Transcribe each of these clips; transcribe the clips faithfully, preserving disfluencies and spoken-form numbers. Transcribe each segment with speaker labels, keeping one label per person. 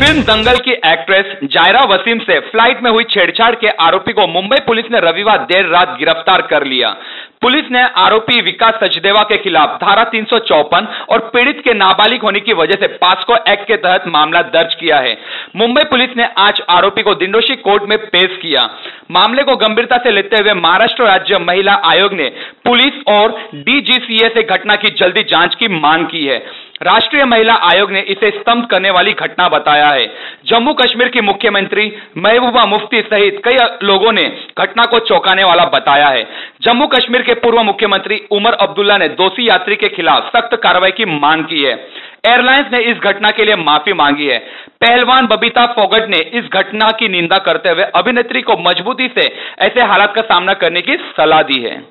Speaker 1: Film Dangal की actress Zaira Wasim से flight में हुई छेड़छाड़ के आरोपी को मुंबई पुलिस ने रविवार देर रात गिरफ्तार कर लिया। पुलिस ने आरोपी विकास सचदेवा के खिलाफ धारा तीन सौ चौपन और पीड़ित के नाबालिग होने की वजह से पास्को एक्ट के तहत मामला दर्ज किया है। मुंबई पुलिस ने आज आरोपी को दिंडोशी कोर्ट में पेश किया। मामले को गंभीरता से लेते हुए महाराष्ट्र राज्य महिला आयोग ने पुलिस और डीजीसीए से घटना की जल्दी जांच की मांग की है। राष्ट्रीय महिला आयोग ने इसे स्तंभ करने वाली घटना बताया है। जम्मू कश्मीर की मुख्यमंत्री महबूबा मुफ्ती सहित कई लोगों ने घटना को चौंकाने वाला बताया है। जम्मू कश्मीर के पूर्व मुख्यमंत्री उमर अब्दुल्ला ने दोषी यात्री के खिलाफ सख्त कार्रवाई की मांग की है। एयरलाइंस ने इस घटना के लिए माफी मांगी है। पहलवान बबीता फोगट ने इस घटना की निंदा करते हुए अभिनेत्री को मजबूती से ऐसे हालात का सामना करने की सलाह दी है।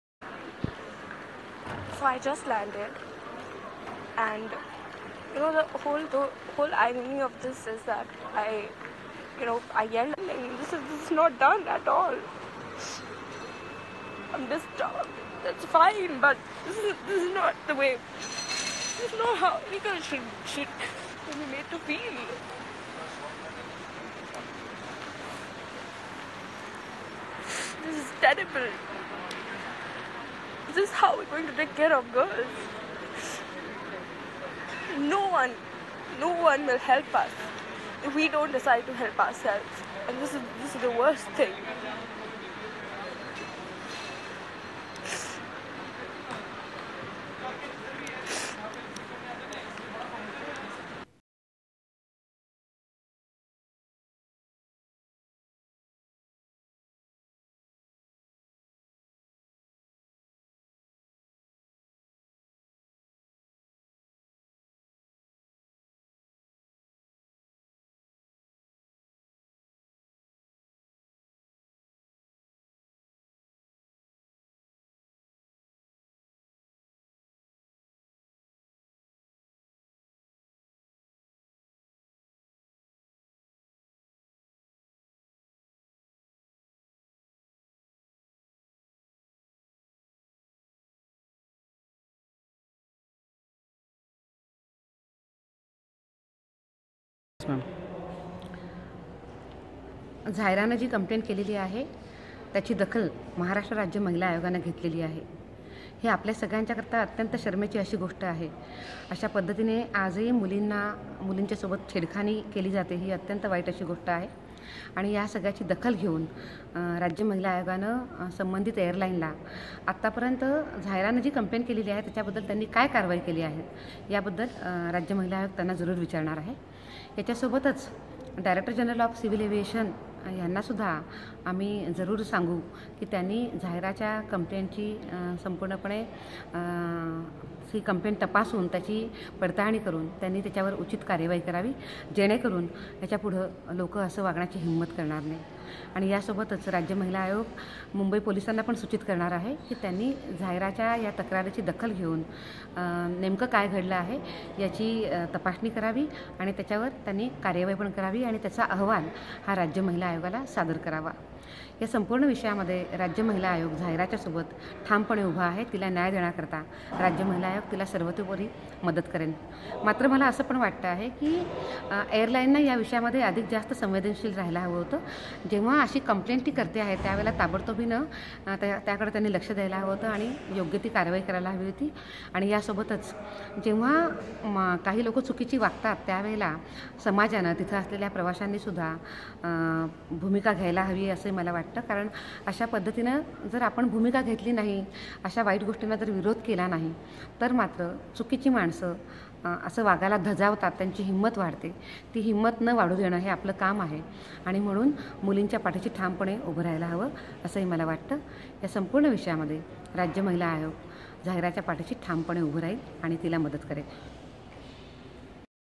Speaker 2: So I just landed. And you know the whole the whole irony of this is that I, you know, I yelled. Like, this is this is not done at all. I'm disturbed. That's fine, but this is this is not the way. This is not how we guys should should be made to feel. This is terrible. This is how we're going to take care of girls. No one, no one will help us if we don't decide to help ourselves. And this is this is the worst thing.
Speaker 3: जायरानं ji complaint केलेली आहे त्याची दखल महाराष्ट्र राज्य महिला आयोगाने घेतलेली आहे। हे आपल्या सगळ्यांच्याकरता अत्यंत शर्मेची अशी गोष्ट आहे। अशा पद्धतीने आजही मुलींना मुलींच्या सोबत छेडखानी केली जाते, ही अत्यंत वाईट अशी गोष्ट आहे। आणि या सगळ्याची दखल घेऊन राज्य महिला आयोगानं संबंधित एअरलाईनला आत्तापर्यंत जायरानं जी कंप्लेंट केलेली आहे त्याच्याबद्दल त्यांनी काय कारवाई केली आहे याबद्दल राज्य महिला आयोग त्यांना जरूर विचारणार आहे। याच्यासोबतच director general of civil aviation यांनासुद्धा आम्ही जरूर सांगू की त्यांनी जाहिराच्या कंप्लेंटची संपूर्णपणे ही कंप्लेंट तपासून त्याची पडताळणी करून त्यांनी त्याच्यावर उचित कार्यवाही करावी, जेणेकरून याच्यापुढं लोक असं वागण्याची हिंमत करणार नाही। आणि यासोबतच राज्य महिला आयोग मुंबई पोलिसांना पण सूचित करणार आहे की त्यांनी जाहिराच्या या तक्रारीची दखल घेऊन नेमकं काय घडलं आहे याची तपासणी करावी आणि त्याच्यावर त्यांनी कार्यवाही पण करावी आणि त्याचा अहवाल हा राज्य महिला आयोगाला सादर करावा। या संपूर्ण विषयामध्ये राज्य महिला आयोग जाहिराच्या सोबत ठामपणे उभा आहे। तिला न्याय देण्याकरता राज्य महिला आयोग तिला सर्वतोपरी मदत करेल। मात्र मला असं पण वाटतं आहे की एअरलाईनना या विषयामध्ये अधिक जास्त संवेदनशील राहायला हवं होतं। जेव्हा अशी कंप्लेंट ती करते आहे त्यावेळेला ताबडतोबीनं त्या त्याकडे त्यांनी लक्ष द्यायला हवं होतं आणि योग्य ती कारवाई करायला हवी होती। आणि यासोबतच जेव्हा काही लोक चुकीची वागतात त्यावेळेला समाजानं तिथं असलेल्या प्रवाशांनीसुद्धा भूमिका घ्यायला हवी असे मला वाटतं। कारण अशा पद्धतीनं जर आपण भूमिका घेतली नाही, अशा वाईट गोष्टींना जर विरोध केला नाही तर मात्र चुकीची माणसं असं वागायला धजावतात, त्यांची हिंमत वाढते। ती हिंमत न वाढू देणं हे आपलं काम आहे आणि म्हणून मुलींच्या पाठीशी ठामपणे उभं राहायला हवं असंही मला वाटतं। या संपूर्ण विषयामध्ये राज्य महिला आयोग जाहिराच्या पाठीशी ठामपणे उभं राहील आणि तिला मदत करेल।